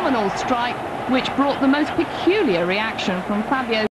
phenomenal strike which brought the most peculiar reaction from Fabio